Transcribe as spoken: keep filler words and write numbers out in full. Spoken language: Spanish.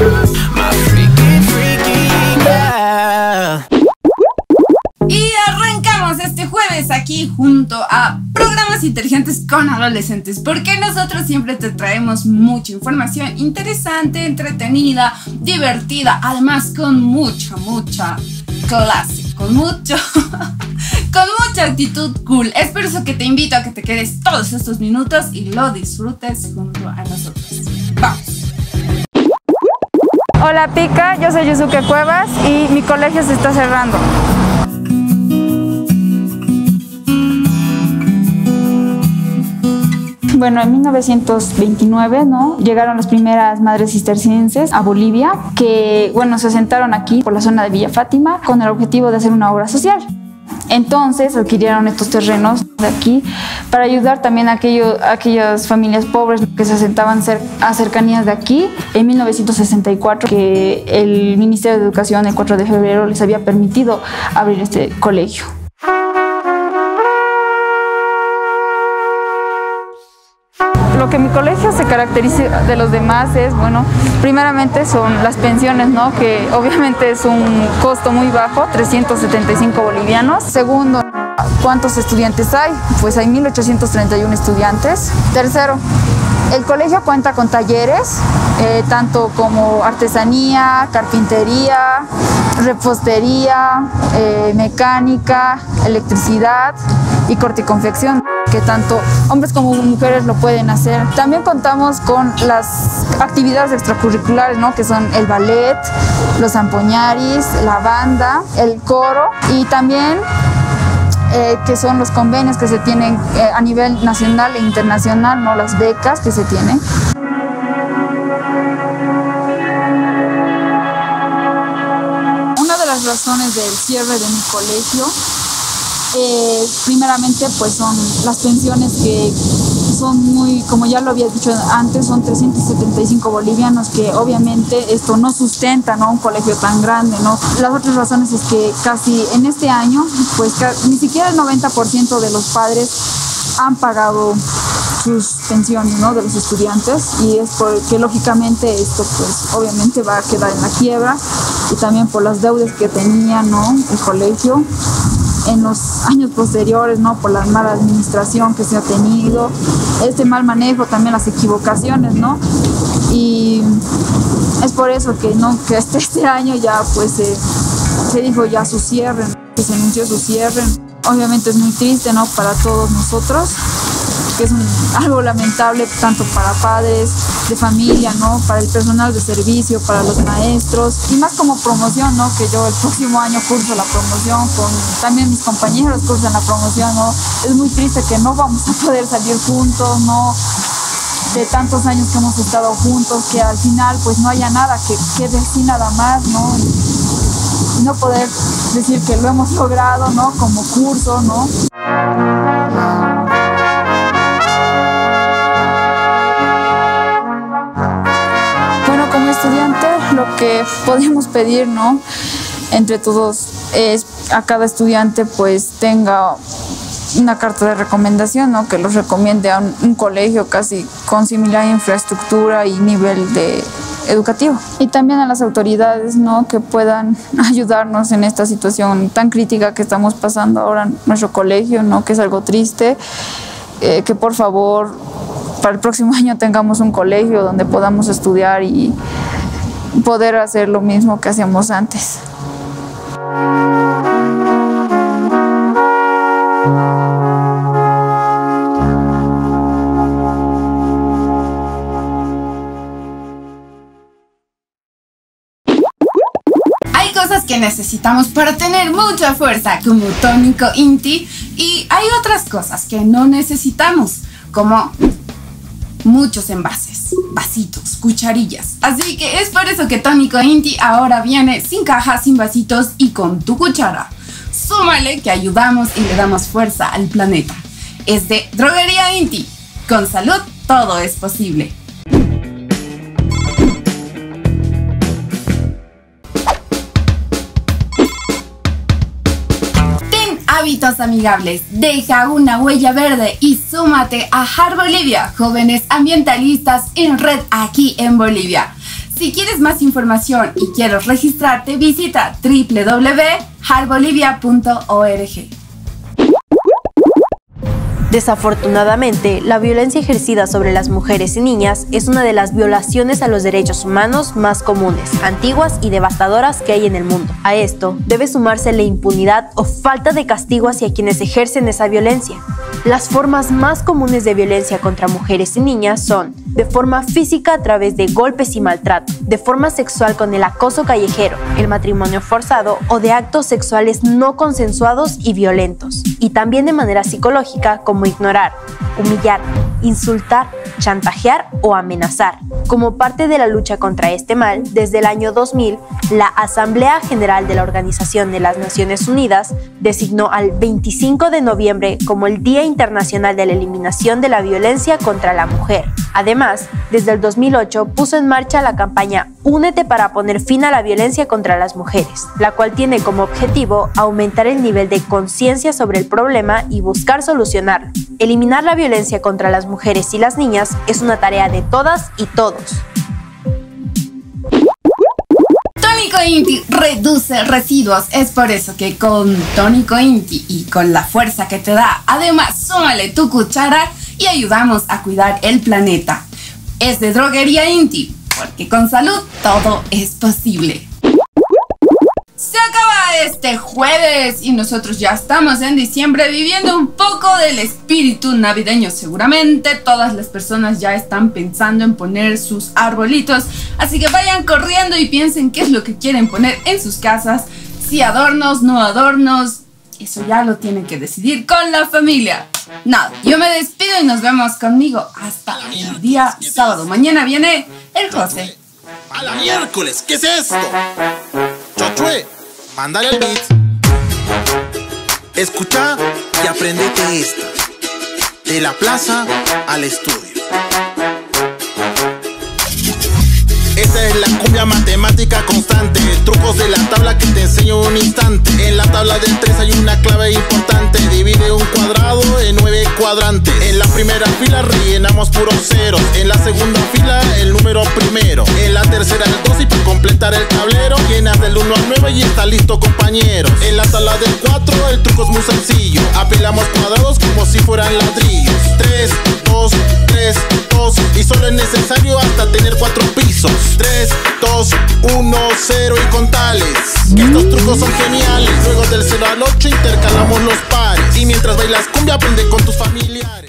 My freaky, freaky girl. Y arrancamos este jueves aquí junto a Programas Inteligentes con Adolescentes, porque nosotros siempre te traemos mucha información interesante, entretenida, divertida, además con mucha, mucha clase, con mucho, con mucha actitud cool. Es por eso que te invito a que te quedes todos estos minutos y lo disfrutes junto a nosotros. Vamos. Hola Pica, yo soy Yusuke Cuevas y mi colegio se está cerrando. Bueno, en mil novecientos veintinueve, ¿no?, llegaron las primeras madres cistercienses a Bolivia, que, bueno, se asentaron aquí por la zona de Villa Fátima con el objetivo de hacer una obra social. Entonces adquirieron estos terrenos de aquí para ayudar también a, aquello, a aquellas familias pobres que se asentaban cer a cercanías de aquí. En mil novecientos sesenta y cuatro, que el Ministerio de Educación el cuatro de febrero les había permitido abrir este colegio. Lo que mi colegio se caracteriza de los demás es, bueno, primeramente son las pensiones, ¿no?, que obviamente es un costo muy bajo, trescientos setenta y cinco bolivianos. Segundo, ¿cuántos estudiantes hay? Pues hay mil ochocientos treinta y uno estudiantes. Tercero, el colegio cuenta con talleres, eh, tanto como artesanía, carpintería, repostería, eh, mecánica, electricidad y corte y confección, que tanto hombres como mujeres lo pueden hacer. También contamos con las actividades extracurriculares, ¿no?, que son el ballet, los zampoñaris, la banda, el coro y también eh, que son los convenios que se tienen eh, a nivel nacional e internacional, ¿no?, las becas que se tienen. Una de las razones del cierre de mi colegio, Eh, primeramente, pues son las pensiones, que son muy, como ya lo había dicho antes, son trescientos setenta y cinco bolivianos, que obviamente esto no sustenta, ¿no?, un colegio tan grande, ¿no? Las otras razones es que casi en este año, pues ni siquiera el noventa por ciento de los padres han pagado sus pensiones, ¿no?, de los estudiantes, y es porque lógicamente esto pues obviamente va a quedar en la quiebra, y también por las deudas que tenía, ¿no?, el colegio en los años posteriores, ¿no?, por la mala administración que se ha tenido, este mal manejo, también las equivocaciones, ¿no? Y es por eso que, ¿no?, que este, este año ya pues se, se dijo ya su cierre, ¿no?, que se anunció su cierre. Obviamente es muy triste, ¿no?, para todos nosotros, que es un, algo lamentable tanto para padres de familia, ¿no?, para el personal de servicio, para los maestros, y más como promoción, ¿no?, que yo el próximo año curso la promoción, con también mis compañeros cursan la promoción, ¿no? Es muy triste que no vamos a poder salir juntos, ¿no?, de tantos años que hemos estado juntos, que al final pues no haya nada, que quede así nada más, ¿no? Y no poder decir que lo hemos logrado, ¿no?, como curso, ¿no? Como estudiante, lo que podemos pedir, ¿no?, entre todos es a cada estudiante pues tenga una carta de recomendación, ¿no?, que los recomiende a un, un colegio casi con similar infraestructura y nivel de educativo. Y también a las autoridades, ¿no?, que puedan ayudarnos en esta situación tan crítica que estamos pasando ahora en nuestro colegio, ¿no?, que es algo triste, eh, que por favor para el próximo año tengamos un colegio donde podamos estudiar y poder hacer lo mismo que hacíamos antes. Hay cosas que necesitamos para tener mucha fuerza, como tónico Inti, y hay otras cosas que no necesitamos, como muchos envases, vasitos, cucharillas. Así que es por eso que Tónico Inti ahora viene sin cajas, sin vasitos y con tu cuchara. Súmale que ayudamos y le damos fuerza al planeta. Es de Droguería Inti. Con salud todo es posible. Hábitos amigables, deja una huella verde y súmate a Har Bolivia, jóvenes ambientalistas en red aquí en Bolivia. Si quieres más información y quieres registrarte, visita w w w punto har bolivia punto org. Desafortunadamente, la violencia ejercida sobre las mujeres y niñas es una de las violaciones a los derechos humanos más comunes, antiguas y devastadoras que hay en el mundo. A esto debe sumarse la impunidad o falta de castigo hacia quienes ejercen esa violencia. Las formas más comunes de violencia contra mujeres y niñas son de forma física a través de golpes y maltrato, de forma sexual con el acoso callejero, el matrimonio forzado o de actos sexuales no consensuados y violentos, y también de manera psicológica como ignorar, humillar, insultar, chantajear o amenazar. Como parte de la lucha contra este mal, desde el año dos mil, la Asamblea General de la Organización de las Naciones Unidas designó al veinticinco de noviembre como el Día Internacional de la Eliminación de la Violencia contra la Mujer. Además, desde el dos mil ocho puso en marcha la campaña Únete para poner fin a la violencia contra las mujeres, la cual tiene como objetivo aumentar el nivel de conciencia sobre el problema y buscar solucionarlo. Eliminar la violencia contra las mujeres y las niñas es una tarea de todas y todos. Tónico Inti reduce residuos. Es por eso que con Tónico Inti y con la fuerza que te da, además súmale tu cuchara y ayudamos a cuidar el planeta. Es de Droguería Inti, porque con salud todo es posible. Se acaba este jueves y nosotros ya estamos en diciembre viviendo un poco del espíritu navideño. Seguramente todas las personas ya están pensando en poner sus arbolitos, así que vayan corriendo y piensen qué es lo que quieren poner en sus casas. Si adornos, no adornos, eso ya lo tienen que decidir con la familia. Nada, yo me despido y nos vemos conmigo hasta el día sábado. Mañana viene el José. ¡A la miércoles! ¿Qué es esto? Chochue, mándale el beat. Escucha y aprendete esta. De la plaza al estudio. Esta es la cumbia matemática constante. Trucos de la tabla que te enseño en un instante. En la tabla del tres hay una clave importante. Divide un cuadrado en nueve cuadrantes. En la primera fila rellenamos puros ceros. En la segunda fila el número primero. En la tercera el dos y para completar el tablero llenas del uno al nueve y está listo, compañeros. En la tabla del cuatro el truco es muy sencillo. Apilamos cuadrados como si fueran ladrillos. tres, dos, tres, dos y solo es necesario hasta tener cuatro pisos. tres, dos, uno, cero y contales. Que estos trucos son geniales. Luego del cero al ocho intercalamos los pares. Y mientras bailas cumbia aprende con tus familiares.